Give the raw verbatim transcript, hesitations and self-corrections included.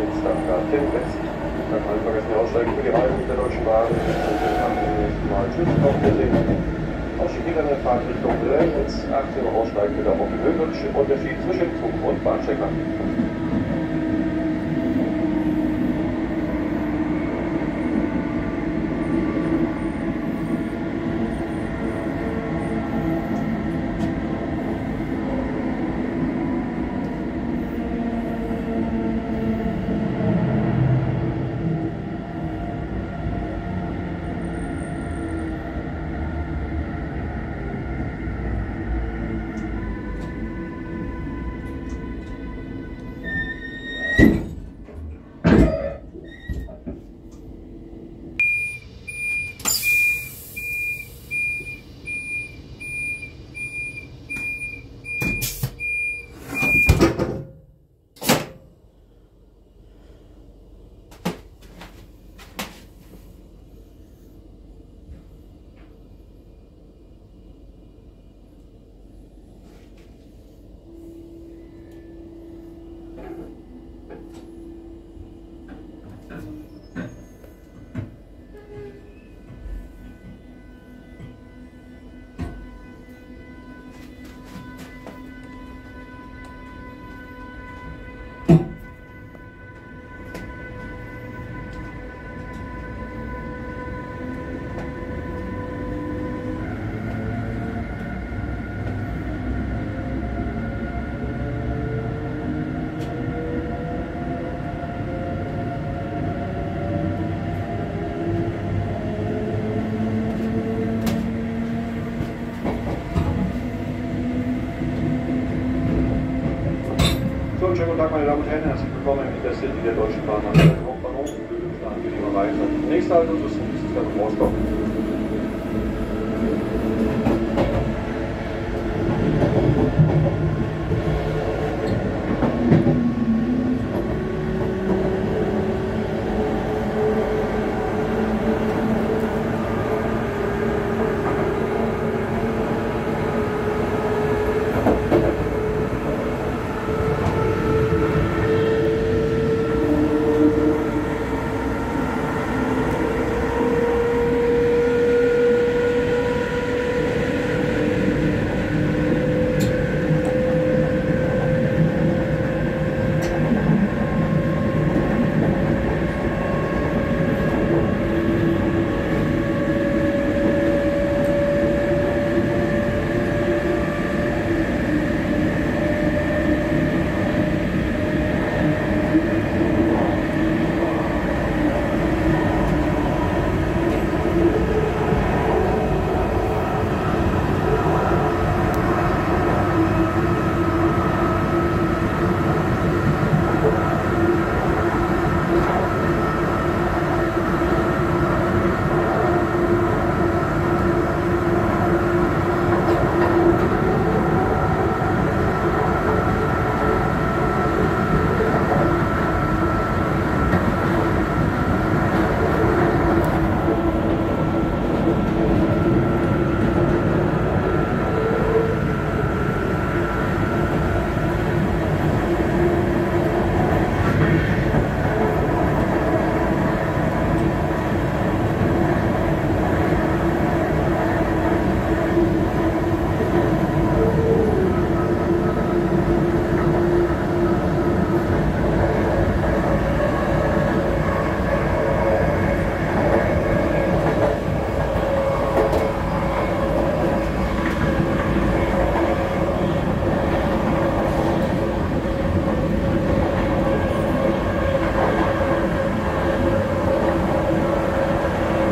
Sitz Stuttgart Chemnitz. Beim Anvergessen Aussteigen für die Reise mit der Deutschen Bahn und am nächsten Mal Tschüss auf Wiedersehen. Ausstieg wieder eine Fahrt Richtung Lelnitz, achtzehn Uhr Aussteigen wieder auf Höbitsch, Unterschied zwischen Zug und Bahnstecker. Schönen guten Tag, meine Damen und Herren, herzlich willkommen in der City der Deutschen Bahn an der Hauptbahnhof. Wir wünschen eine angenehme Reise. Nächste Halt ist Moskau.